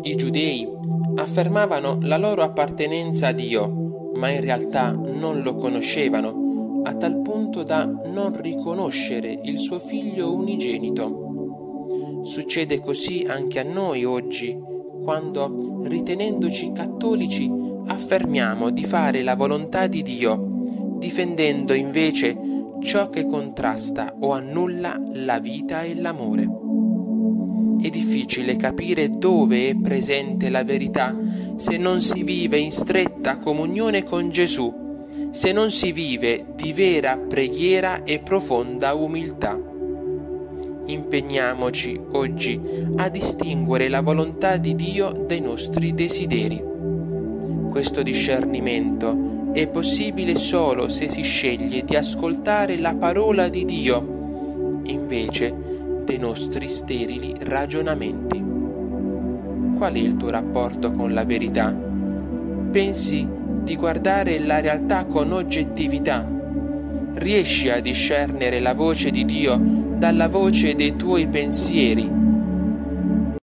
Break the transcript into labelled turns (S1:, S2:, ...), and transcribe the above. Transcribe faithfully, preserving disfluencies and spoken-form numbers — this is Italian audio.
S1: I giudei affermavano la loro appartenenza a Dio, ma in realtà non lo conoscevano, a tal punto da non riconoscere il suo figlio unigenito. Succede così anche a noi oggi, quando, ritenendoci cattolici, affermiamo di fare la volontà di Dio, difendendo invece ciò che contrasta o annulla la vita e l'amore. È difficile capire dove è presente la verità se non si vive in stretta comunione con Gesù, se non si vive di vera preghiera e profonda umiltà. Impegniamoci oggi a distinguere la volontà di Dio dai nostri desideri. Questo discernimento è possibile solo se si sceglie di ascoltare la parola di Dio, invece dei nostri sterili ragionamenti. Qual è il tuo rapporto con la verità? Pensi di guardare la realtà con oggettività? Riesci a discernere la voce di Dio dalla voce dei tuoi pensieri